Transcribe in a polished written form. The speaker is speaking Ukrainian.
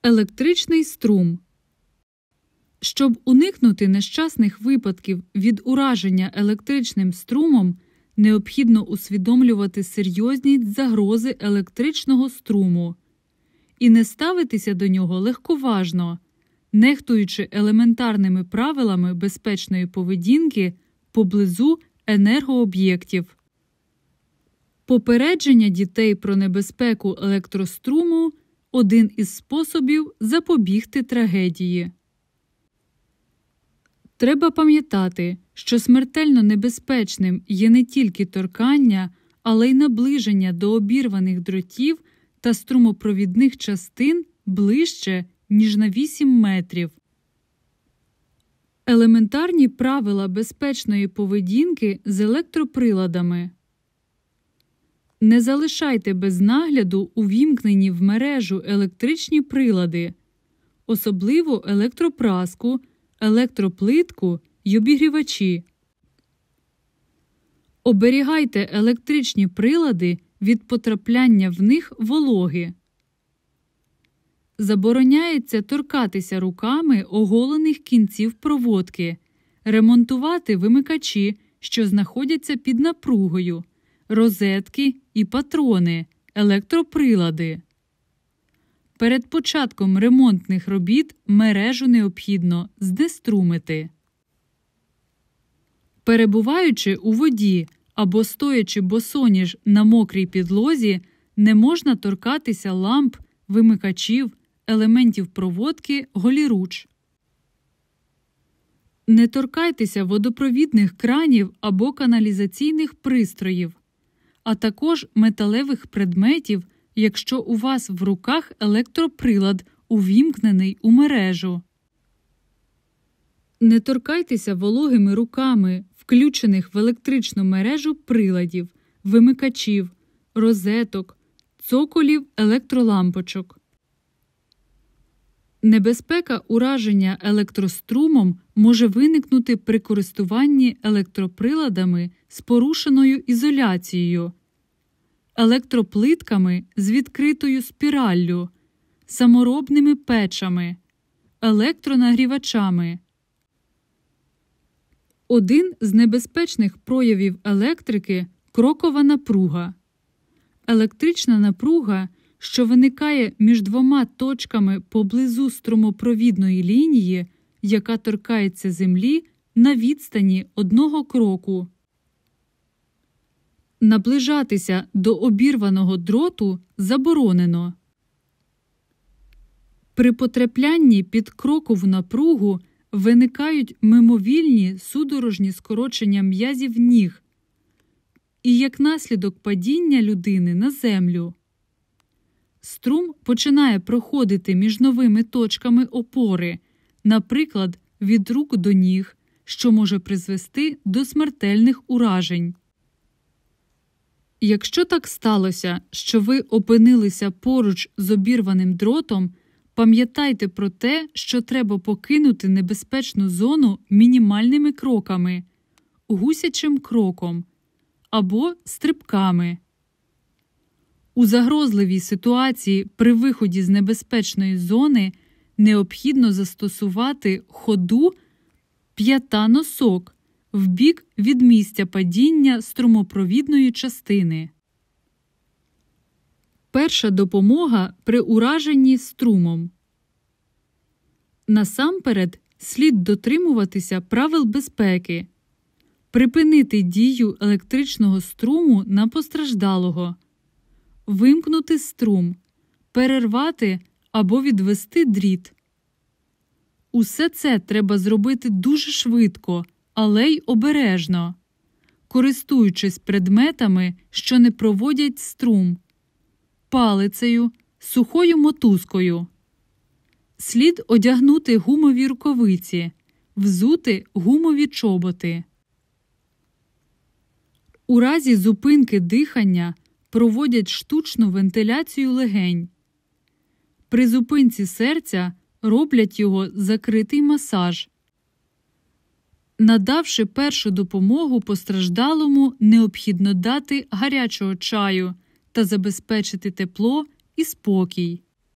Електричний струм. Щоб уникнути нещасних випадків від ураження електричним струмом, необхідно усвідомлювати серйозність загрози електричного струму і не ставитися до нього легковажно, нехтуючи елементарними правилами безпечної поведінки поблизу енергооб'єктів. Попередження дітей про небезпеку електроструму – один із способів запобігти трагедії. Треба пам'ятати, що смертельно небезпечним є не тільки торкання, але й наближення до обірваних дротів та струмопровідних частин ближче, ніж на 8 метрів. Елементарні правила безпечної поведінки з електроприладами. Не залишайте без нагляду увімкнені в мережу електричні прилади, особливо електропраску, електроплитку й обігрівачі. Оберігайте електричні прилади від потрапляння в них вологи. Забороняється торкатися руками оголених кінців проводки, ремонтувати вимикачі, що знаходяться під напругою, розетки і патрони, електроприлади. Перед початком ремонтних робіт мережу необхідно знеструмити. Перебуваючи у воді або стоячи босоніж на мокрій підлозі, не можна торкатися ламп, вимикачів, елементів проводки голіруч. Не торкайтеся водопровідних кранів або каналізаційних пристроїв, а також металевих предметів, якщо у вас в руках електроприлад увімкнений у мережу. Не торкайтеся вологими руками включених в електричну мережу приладів, вимикачів, розеток, цоколів електролампочок. Небезпека ураження електрострумом може виникнути при користуванні електроприладами з порушеною ізоляцією, електроплитками з відкритою спіраллю, саморобними печами, електронагрівачами. Один з небезпечних проявів електрики – крокова напруга. Електрична напруга, що виникає між двома точками поблизу струмопровідної лінії, яка торкається землі на відстані 1 кроку. Наближатися до обірваного дроту заборонено. При потраплянні під крокову напругу виникають мимовільні судорожні скорочення м'язів ніг і як наслідок падіння людини на землю. Струм починає проходити між новими точками опори, наприклад, від рук до ніг, що може призвести до смертельних уражень. Якщо так сталося, що ви опинилися поруч з обірваним дротом, пам'ятайте про те, що треба покинути небезпечну зону мінімальними кроками, гусячим кроком або стрибками. У загрозливій ситуації при виході з небезпечної зони необхідно застосувати ходу п'ята-носок в бік від місця падіння струмопровідної частини. Перша допомога при ураженні струмом. Насамперед, слід дотримуватися правил безпеки, припинити дію електричного струму на постраждалого, вимкнути струм, перервати або відвести дріт. Усе це треба зробити дуже швидко, але й обережно, користуючись предметами, що не проводять струм, палицею, сухою мотузкою. Слід одягнути гумові рукавиці, взути гумові чоботи. У разі зупинки дихання проводять штучну вентиляцію легень. При зупинці серця роблять його закритий масаж. Надавши першу допомогу постраждалому, необхідно дати гарячого чаю та забезпечити тепло і спокій.